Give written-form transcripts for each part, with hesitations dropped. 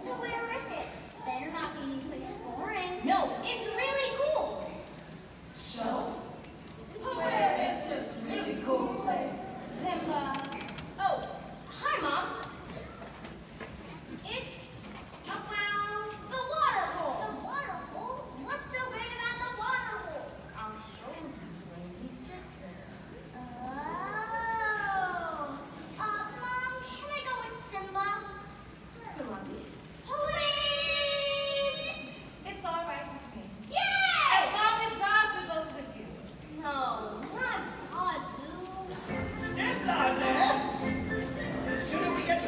So where is it? Better not be any place boring. No, it's really cool. So, where is this really cool place? Simba. Oh, hi, Mom. It's around the water hole. The water hole? What's so great about the water hole? I'll show you when we get there. Oh. Mom, can I go with Simba? Simba. Please! It's all right with me. Yay! As long as Zazu goes with you. No, not Zazu. Stand on there! The sooner we get to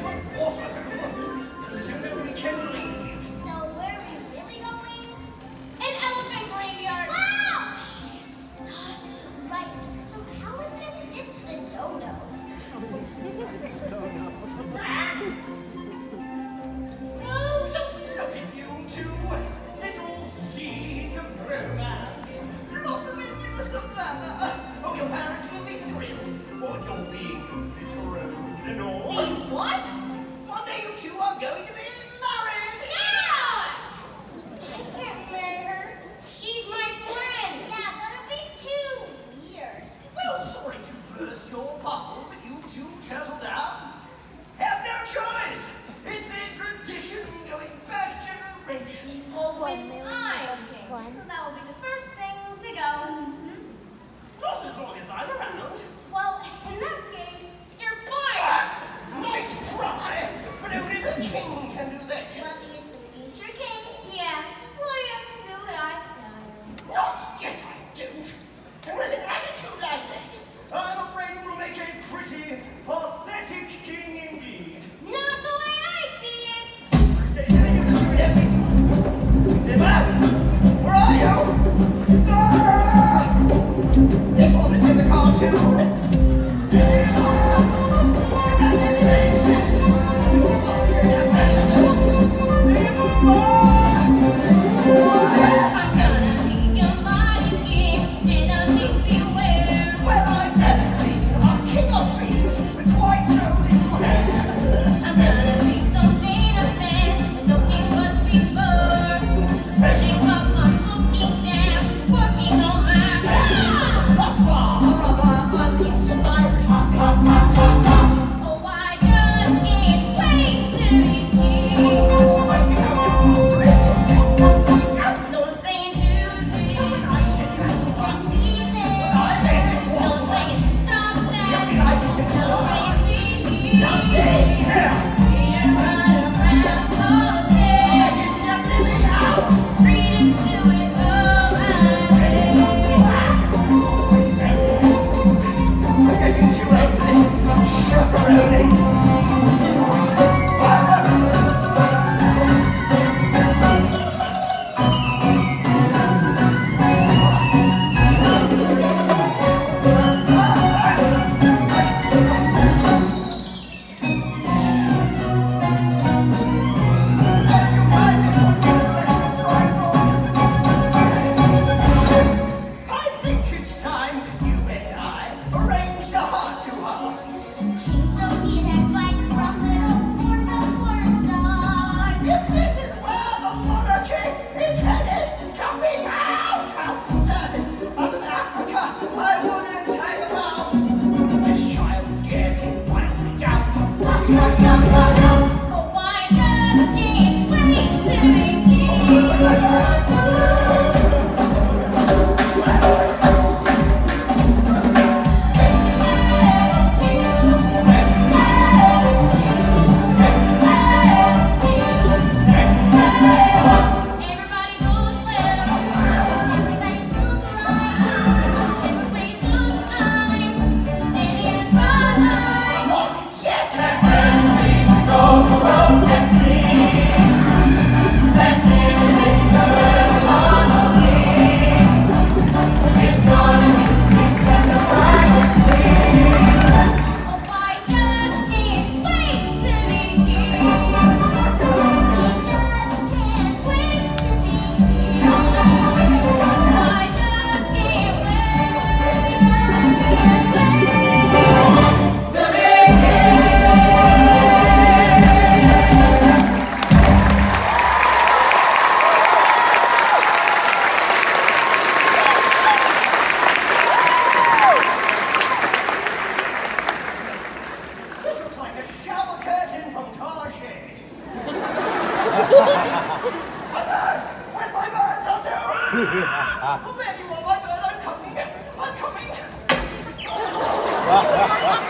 There you are, my bird. I'm coming. I'm coming.